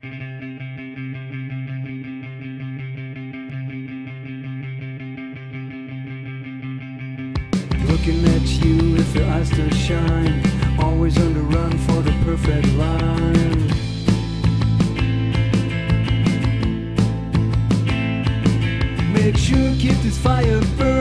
Looking at you with your eyes still shine, always on the run for the perfect line. Make sure keep this fire burning.